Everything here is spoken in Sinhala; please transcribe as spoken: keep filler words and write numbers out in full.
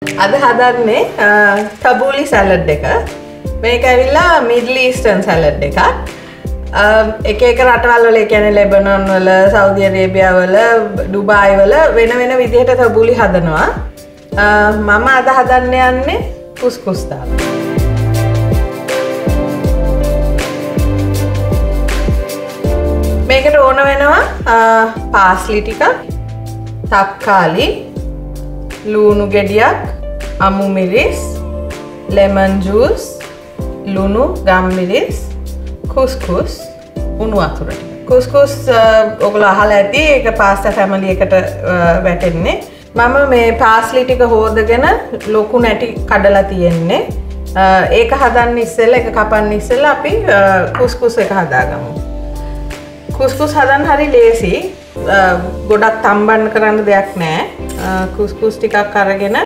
අද හදන්නේ tabbouleh salad එක. මේක ඇවිල්ලා Middle Eastern salad එකක්. එක එක රටවල් වල ඒ කියන්නේ ලෙබනන් වල, සෞදි අරේබියා වල, ඩුබායි වල වෙන වෙන විදිහට tabbouleh හදනවා. මම අද හදන්න යන්නේ couscous දාලා. මේකට ඕන වෙනවා පාස්ලි ටිකක්, තක්කාලි, ලුණු ගෙඩියක්, අමු මිරිස්, lemon juice, ලුණු, ගම්මිරිස්, couscous, උණු වතුර ටික. couscous ඔයගොල්ලෝ අහලා ඇති ඒක පාස්තා ෆැමිලි එකට වැටෙන්නේ. මම මේ පාස්ලි ටික හොදගෙන ලොකු නැටි කඩලා තියෙන්නේ. ඒක හදන්න ඉස්සෙල්ලා ඒක කපන්න ඉස්සෙල්ලා අපි couscous එක හදාගමු. couscous හදන්න හරි ලේසි. ගොඩක් තම්බන්න කරන්න දෙයක් නැහැ. couscous ටිකක් අරගෙන